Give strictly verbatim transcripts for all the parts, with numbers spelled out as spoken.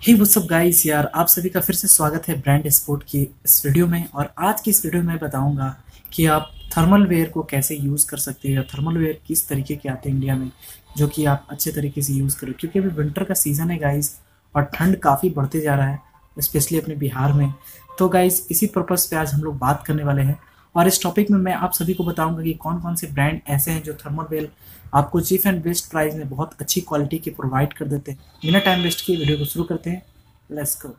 Hey what's up guys, यार आप सभी का फिर से स्वागत है ब्रांड स्पोर्ट की इस वीडियो में। और आज की इस वीडियो में बताऊंगा कि आप थर्मल वेयर को कैसे यूज़ कर सकते हैं या थर्मल वेयर किस तरीके के आते हैं इंडिया में जो कि आप अच्छे तरीके से यूज़ करो, क्योंकि अभी विंटर का सीज़न है गाइस और ठंड काफ़ी बढ़ते जा रहा है स्पेशली अपने बिहार में। तो गाइस इसी पर्पज़ पे आज हम लोग बात करने वाले हैं और इस टॉपिक में मैं आप सभी को बताऊंगा कि कौन कौन से ब्रांड ऐसे हैं जो थर्मल वेयर आपको चीप एंड बेस्ट प्राइस में बहुत अच्छी क्वालिटी के प्रोवाइड कर देते हैं। बिना टाइम वेस्ट किए वीडियो को शुरू करते हैं। Let's go.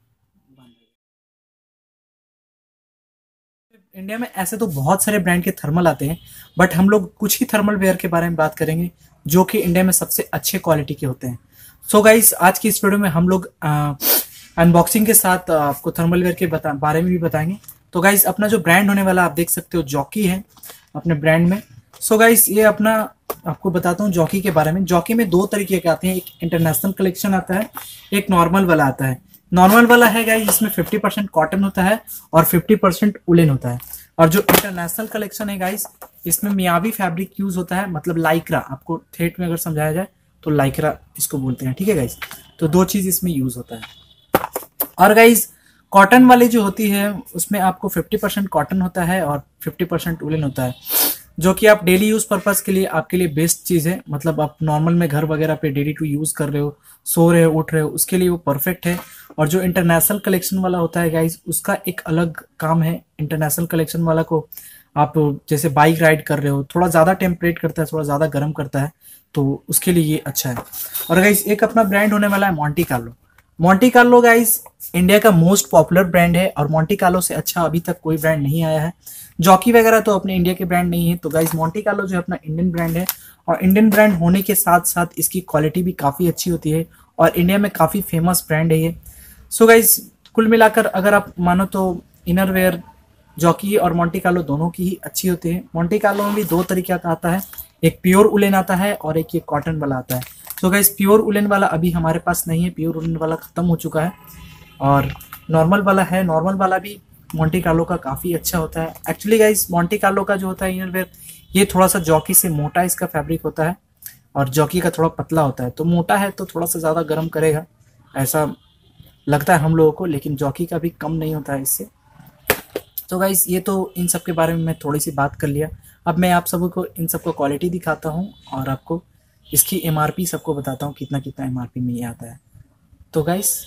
इंडिया में ऐसे तो बहुत सारे ब्रांड के थर्मल आते हैं, बट हम लोग कुछ ही थर्मल वेयर के बारे में बात करेंगे जो कि इंडिया में सबसे अच्छे क्वालिटी के होते हैं। सो so गाइस, आज की इस वीडियो में हम लोग अनबॉक्सिंग के साथ आ, आपको थर्मल वेयर के बता, बारे में भी बताएंगे। तो गाइस, अपना जो ब्रांड होने वाला आप देख सकते हो जॉकी है अपने ब्रांड में। सो so गाइस, ये अपना आपको बताता हूँ जॉकी के बारे में। जॉकी में दो तरीके के आते हैं, एक इंटरनेशनल कलेक्शन आता है, एक नॉर्मल वाला आता है। नॉर्मल वाला है गाइस जिसमें फिफ्टी परसेंट कॉटन होता है और फिफ्टी परसेंट उलेन होता है। और जो इंटरनेशनल कलेक्शन है गाइस, इसमें मियावी फैब्रिक यूज होता है, मतलब लाइक्रा। आपको थेट में अगर समझाया जाए तो लाइक्रा इसको बोलते हैं, ठीक है गाइस। तो दो चीज इसमें यूज होता है। और गाइस, कॉटन वाली जो होती है उसमें आपको फिफ्टी परसेंट कॉटन होता है और फिफ्टी परसेंट उलेन होता है, जो कि आप डेली यूज पर्पज के लिए आपके लिए बेस्ट चीज है। मतलब आप नॉर्मल में घर वगैरह पे डेली टू यूज कर रहे हो, सो रहे हो, उठ रहे हो, उसके लिए वो परफेक्ट है। और जो इंटरनेशनल कलेक्शन वाला होता है गाइस, उसका एक अलग काम है। इंटरनेशनल कलेक्शन वाला को आप जैसे बाइक राइड कर रहे हो, थोड़ा ज्यादा टेम्परेट करता है, थोड़ा ज्यादा गर्म करता है, तो उसके लिए ये अच्छा है। और गाइस, एक अपना ब्रांड होने वाला है Monte Carlo. Monte Carlo guys India का मोस्ट पॉपुलर ब्रांड है और मोंटी कार्लो से अच्छा अभी तक कोई ब्रांड नहीं आया है। जॉकी वगैरह तो अपने इंडिया के ब्रांड नहीं है, तो गाइस मोंटी कार्लो जो है अपना इंडियन ब्रांड है। और इंडियन ब्रांड होने के साथ साथ इसकी क्वालिटी भी काफ़ी अच्छी होती है और इंडिया में काफ़ी फेमस ब्रांड है ये। सो गाइस, कुल मिलाकर अगर आप मानो तो इनर वेयर जॉकी और मोंटी कार्लो दोनों की ही अच्छी होती है। मोंटी कार्लो में भी दो तरीके का आता है, एक प्योर उलेन आता है और एक ये कॉटन वाला आता है। सो गाइस, प्योर उलेन वाला अभी हमारे पास नहीं है, प्योर उलेन वाला खत्म हो चुका है और नॉर्मल वाला है। नॉर्मल वाला भी मोंटी कार्लो का काफ़ी अच्छा होता है। एक्चुअली गाइस, मोंटी कार्लो का जो होता है इनर वेयर, ये थोड़ा सा जॉकी से मोटा इसका फैब्रिक होता है और जॉकी का थोड़ा पतला होता है। तो मोटा है तो थोड़ा सा ज़्यादा गर्म करेगा ऐसा लगता है हम लोगों को, लेकिन जॉकी का भी कम नहीं होता है इससे। तो गाइस, ये तो इन सब के बारे में मैं थोड़ी सी बात कर लिया। अब मैं आप सबको इन सबको क्वालिटी दिखाता हूँ और आपको इसकी एमआरपी सबको बताता हूँ कितना कितना एमआरपी में ये आता है। तो गाइस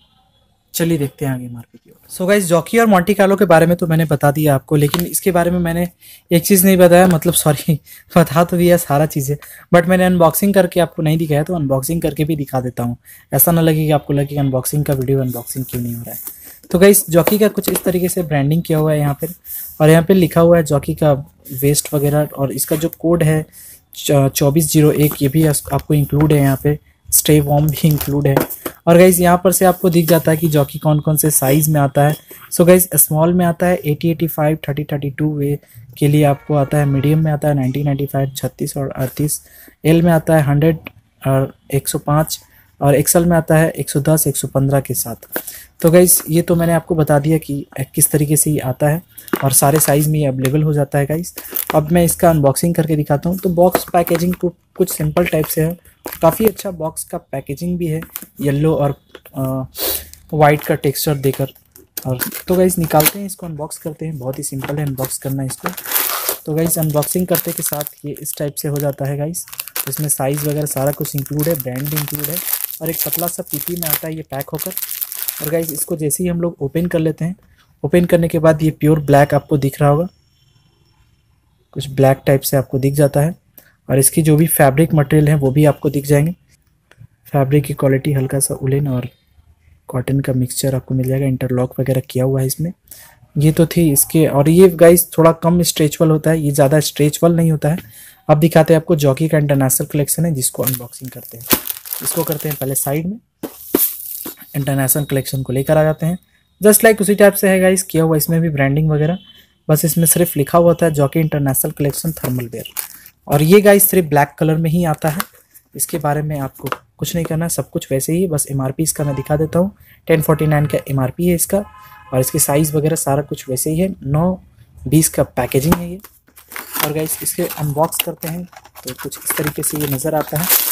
चलिए देखते हैं आगे एमआरपी की ओर। सो गाइस, जॉकी और मोंटी कार्लो के बारे में तो मैंने बता दिया आपको, लेकिन इसके बारे में मैंने एक चीज़ नहीं बताया, मतलब सॉरी बता तो दिया सारा चीज़ें, बट मैंने अनबॉक्सिंग करके आपको नहीं दिखाया, तो अनबॉक्सिंग करके भी दिखा देता हूँ। ऐसा ना लगे कि आपको लगे अनबॉक्सिंग का वीडियो अनबॉक्सिंग क्यों नहीं हो रहा है। तो गाइस, जॉकी का कुछ इस तरीके से ब्रांडिंग किया हुआ है यहाँ पर, और यहाँ पर लिखा हुआ है जॉकी का वेस्ट वगैरह, और इसका जो कोड है चौबीस जीरो एक, ये भी आपको इंक्लूड है यहाँ पे। स्टे वॉर्म भी इंक्लूड है। और गाइज, यहाँ पर से आपको दिख जाता है कि जॉकी कौन कौन से साइज में आता है। सो गाइज, स्मॉल में आता है eighty eighty five, thirty thirty two way के लिए आपको आता है। मीडियम में आता है नाइनटी नाइन्टी फाइव, छत्तीस और अड़तीस। एल में आता है हंड्रेड और एक सौ पाँच, और एक्सल में आता है एक सौ दस, एक सौ पंद्रह के साथ। तो गाइज, ये तो मैंने आपको बता दिया कि किस तरीके से ये आता है और सारे साइज़ में ये अवेलेबल हो जाता है गाइज। अब मैं इसका अनबॉक्सिंग करके दिखाता हूँ। तो बॉक्स पैकेजिंग को कुछ सिंपल टाइप से है, काफ़ी अच्छा बॉक्स का पैकेजिंग भी है, येलो और वाइट का टेक्सचर देकर। और तो गाइज निकालते हैं इसको, अनबॉक्स करते हैं। बहुत ही सिंपल है अनबॉक्स करना इसको। तो गाइज, अनबॉक्सिंग करते के साथ ये इस टाइप से हो जाता है गाइज। इसमें साइज़ वगैरह सारा कुछ इंक्लूड है, ब्रांड भी इंक्लूड है, और एक पतला सा पीपी में आता है ये पैक होकर। और गाइज, इसको जैसे ही हम लोग ओपन कर लेते हैं, ओपन करने के बाद ये प्योर ब्लैक आपको दिख रहा होगा, कुछ ब्लैक टाइप से आपको दिख जाता है। और इसकी जो भी फैब्रिक मटेरियल है वो भी आपको दिख जाएंगे। फैब्रिक की क्वालिटी हल्का सा उलेन और कॉटन का मिक्सचर आपको मिल जाएगा। इंटरलॉक वगैरह किया हुआ है इसमें। ये तो थी इसके। और ये गाइस थोड़ा कम स्ट्रेचबल होता है, ये ज़्यादा स्ट्रेचबल नहीं होता है। अब दिखाते हैं आपको जॉकी का इंटरनेशनल कलेक्शन है, जिसको अनबॉक्सिंग करते हैं। इसको करते हैं पहले साइड में, इंटरनेशनल कलेक्शन को लेकर आ जाते हैं। जस्ट लाइक उसी टाइप से है गाइस किया हुआ, इसमें भी ब्रांडिंग वगैरह, बस इसमें सिर्फ लिखा हुआ था Jockey international collection thermal wear. और ये गाइस सिर्फ ब्लैक कलर में ही आता है। इसके बारे में आपको कुछ नहीं करना, सब कुछ वैसे ही। बस एमआरपी इसका मैं दिखा देता हूँ। टेन फोर्टी नाइन का एमआरपी है इसका, और इसकी साइज़ वगैरह सारा कुछ वैसे ही है। नौ बीस का पैकेजिंग है ये। और गाइस, इसके अनबॉक्स करते हैं तो कुछ इस तरीके से ये नज़र आता है।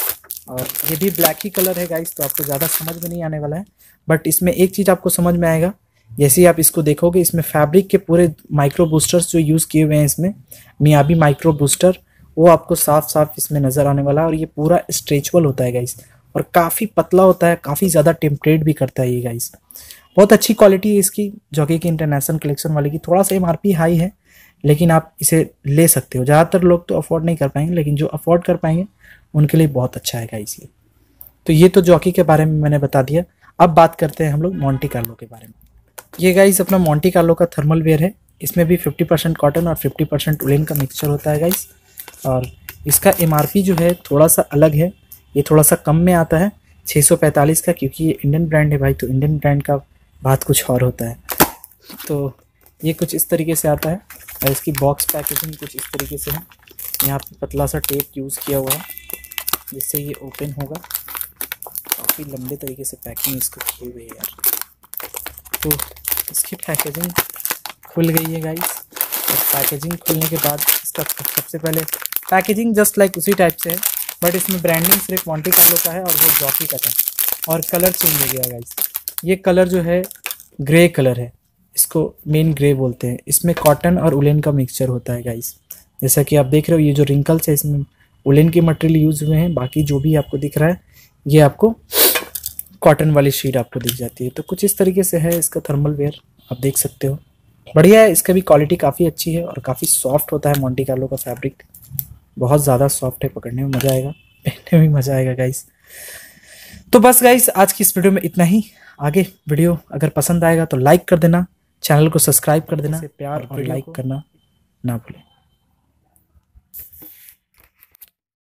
और ये भी ब्लैक ही कलर है गाइस, तो आपको ज़्यादा समझ में नहीं आने वाला है। बट इसमें एक चीज़ आपको समझ में आएगा, जैसे ही आप इसको देखोगे, इसमें फैब्रिक के पूरे माइक्रो बूस्टर्स जो यूज़ किए हुए हैं इसमें, मियाबी माइक्रो बूस्टर, वो आपको साफ साफ इसमें नज़र आने वाला है। और ये पूरा स्ट्रेचबल होता है गाइस, और काफ़ी पतला होता है, काफ़ी ज़्यादा टेम्परेट भी करता है ये गाइस। बहुत अच्छी क्वालिटी है इसकी, जॉकी की इंटरनेशनल कलेक्शन वाले की। थोड़ा सा एमआरपी हाई है, लेकिन आप इसे ले सकते हो। ज़्यादातर लोग तो अफोर्ड नहीं कर पाएंगे, लेकिन जो अफोर्ड कर पाएंगे उनके लिए बहुत अच्छा है गाइस ये। तो ये तो जॉकी के बारे में मैंने बता दिया। अब बात करते हैं हम लोग मोंटी कार्लो के बारे में। ये गाइस अपना मोंटी कार्लो का थर्मल वेयर है। इसमें भी फिफ्टी परसेंट कॉटन और फिफ्टी परसेंट उलेन का मिक्सचर होता है गाइस। और इसका एमआरपी जो है थोड़ा सा अलग है, ये थोड़ा सा कम में आता है, छः सौ पैंतालीस का, क्योंकि ये इंडियन ब्रांड है भाई, तो इंडियन ब्रांड का बात कुछ और होता है। तो ये कुछ इस तरीके से आता है, और इसकी बॉक्स पैकेजिंग कुछ इस तरीके से है। यहाँ पे पतला सा टेप यूज़ किया हुआ है जिससे ये ओपन होगा। काफ़ी लंबे तरीके से पैकिंग इसको की हुई है यार। तो इसकी पैकेजिंग खुल गई है गाइस, और पैकेजिंग खुलने के बाद इसका सबसे पहले पैकेजिंग जस्ट लाइक उसी टाइप से है, बट इसमें ब्रांडिंग सिर्फ मोंटी कार्लो का है और वो जॉकी का था, और कलर चेंज हो गया गाइस। ये कलर जो है ग्रे कलर है, इसको मेन ग्रे बोलते हैं। इसमें कॉटन और उलेन का मिक्सचर होता है गाइस। जैसा कि आप देख रहे हो, ये जो रिंकल्स है इसमें उलेन के मटेरियल यूज हुए हैं, बाकी जो भी आपको दिख रहा है ये आपको कॉटन वाली शीट आपको दिख जाती है। तो कुछ इस तरीके से है इसका थर्मल वेयर, आप देख सकते हो। बढ़िया है, इसका भी क्वालिटी काफ़ी अच्छी है और काफ़ी सॉफ्ट होता है। मोंटी कार्लो का फैब्रिक बहुत ज़्यादा सॉफ्ट है, पकड़ने में मज़ा आएगा, पहनने में मज़ा आएगा गाइस। तो बस गाइस आज की इस वीडियो में इतना ही। आगे वीडियो अगर पसंद आएगा तो लाइक कर देना, चैनल को सब्सक्राइब कर देना, प्यार और लाइक करना ना भूलें।